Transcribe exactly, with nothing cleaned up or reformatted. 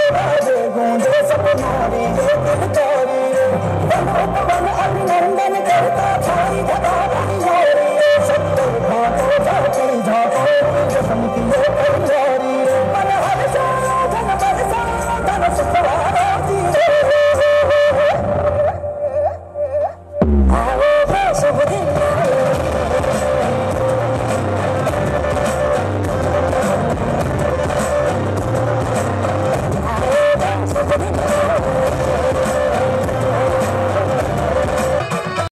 बाजे गूंजे सपनारी गिरधारी वन अभिनंदन करता भाई धगारी सत्तर भागो जाती झाको कसम की ये